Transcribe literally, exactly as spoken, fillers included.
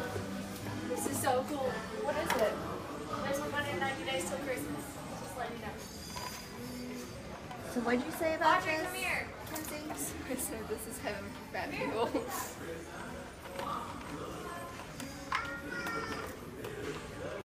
This is so cool. What is it? There's one hundred ninety days till Christmas. Just letting you know. So what'd you say about Audrey, this? come here. Kenzie? I said this is heaven for fat people.